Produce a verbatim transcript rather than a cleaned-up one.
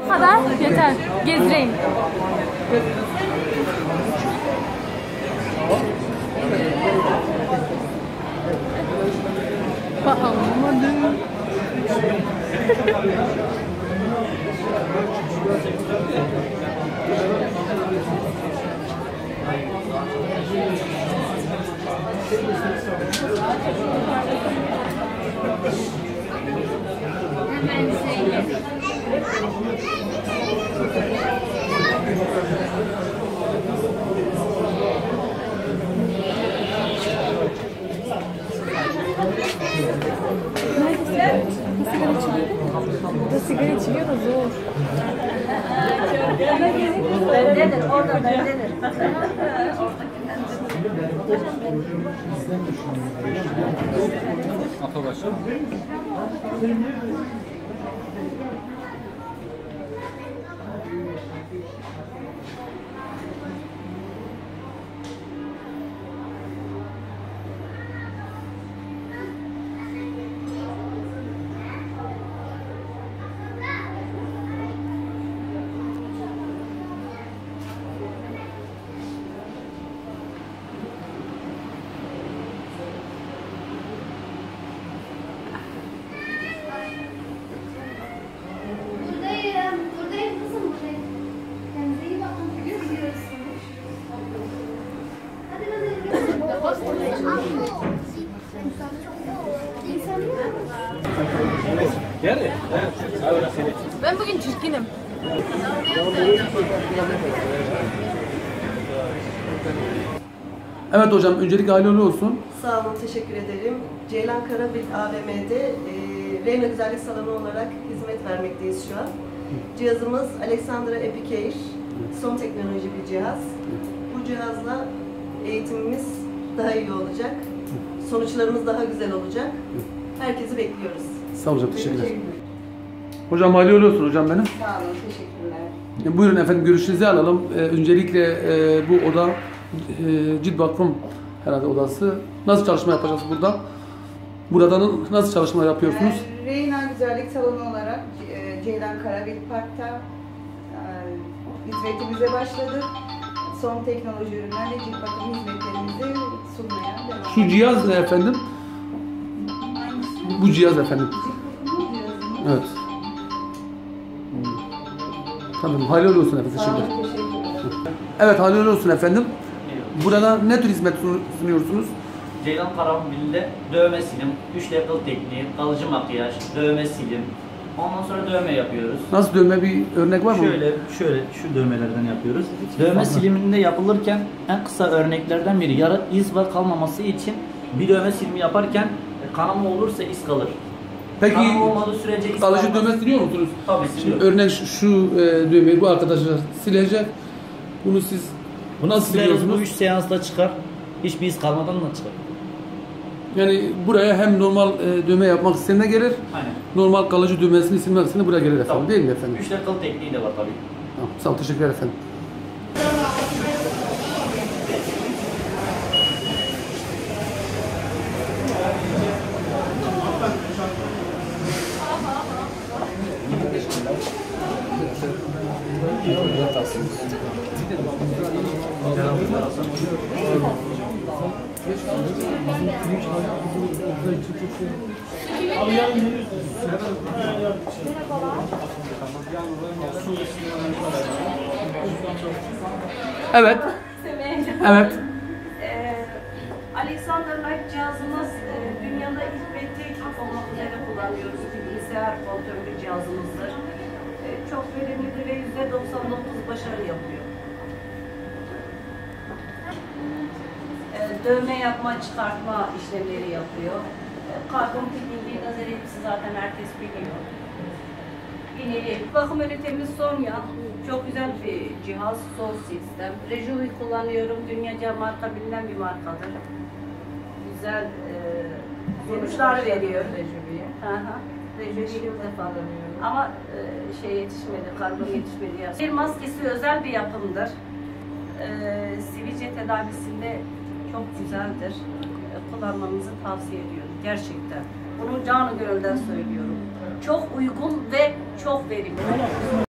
Bu kadar yeter. Gezdireyim. Anlamadım. Hemen söyle. Burada sigara içiliyor da zor. Bendedir, orada bendedir. Arkadaşlar. Ben bugün çirkinim. Evet hocam, öncelikle hayırlı olsun. Sağ olun, teşekkür ederim. Ceylan Karabil A V M'de e, Reyna Güzellik Salonu olarak hizmet vermekteyiz şu an. Cihazımız Alexandra Epicare, son teknoloji bir cihaz. Bu cihazla eğitimimiz daha iyi olacak, sonuçlarımız daha güzel olacak. Herkesi bekliyoruz. Sağ olun hocam, teşekkürler. Hocam hayırlı olsun hocam benim. Sağ olun, teşekkürler. E, buyurun efendim, görüşünüzü alalım. E, öncelikle e, bu oda e, cilt bakım herhalde odası. Nasıl çalışma yapacağız burada? Burada nasıl çalışma yapıyorsunuz? E, Reyna Güzellik Salonu olarak e, Ceylan Karabil Park'ta e, hizmetimize başladık. Son teknoloji ürünlerle cilt bakım hizmetlerimizi sunmaya devam ediyoruz. Şu cihaz ne efendim? Bu cihaz efendim. Evet. Tamam, hayırlı olsun efendim. Teşekkürler. Evet, hayırlı olsun efendim. Burada ne tür hizmet sunuyorsunuz? Ceylan Karabil'de dövme silim, üç level tekniği, kalıcı makyaj, dövme silim. Ondan sonra dövme yapıyoruz. Nasıl dövme, bir örnek var mı? Şöyle, şöyle şu dövmelerden yapıyoruz. Dövme siliminde yapılırken en kısa örneklerden biri yara iz var kalmaması için bir dövme silimi yaparken kanama olursa iz kalır. Peki kanama olmadığı sürece iz kalıcı kalmaz. dövme siliyor musunuz? Tabii Şimdi siliyorum. örnek şu, şu e, dövmeyi bu arkadaşlar silecek. Bunu siz Bu nasıl sileriz? siliyorsunuz? Bu üç seansta çıkar. Hiçbir iz kalmadan da çıkar. Yani buraya hem normal e, dövme yapmak isteyenler gelir, Aynen. normal kalıcı dövmesini silmek isteyenler buraya gelir efendim, Tabii. değil mi efendim? üç level tekniği de var tabii. Tamam, sağ olun, teşekkürler efendim. Evet. Evet. Ee, Alexander Light cihazımız e, dünyada ilk ve tek olmak üzere kullanıyoruz. Bilgisayar kontrollü cihazımızdır. E, çok verimlidir ve yüzde doksan dokuz başarı yapıyor. E, dövme yapma, çıkartma işlemleri yapıyor. E, karbon peeling, lazer hepsi zaten herkes biliyor. İğneli bakım ünitemiz Sonya. Çok güzel bir cihaz, Soul sistem. Rejuvi kullanıyorum. Dünyaca marka bilinen bir markadır. Güzel e, sonuçlar veriyor. Rejuvi'ye. Rejuvi'yi ilk defa ama e, şey yetişmedi, karbon yetişmedi. Ya. Bir maskesi özel bir yapımdır. E, sivilce tedavisinde çok güzeldir. E, kullanmanızı tavsiye ediyorum. Gerçekten. Bunu canı gönülden söylüyorum. Çok uygun ve çok verimli.